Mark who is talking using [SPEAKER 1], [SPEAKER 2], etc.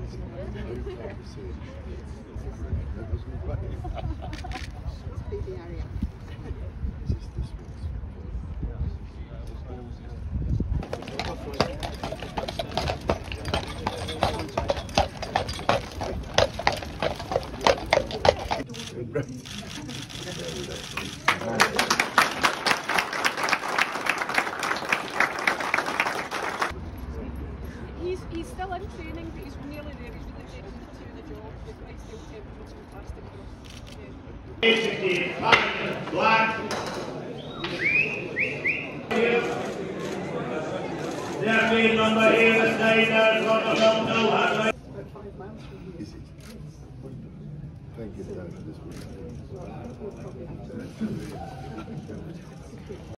[SPEAKER 1] He's still in training, but he's nearly there. He's really dedicated to the job. He's still everything's fantastic.
[SPEAKER 2] Black. Their number here is 9
[SPEAKER 3] Thank you, Dad, for this week.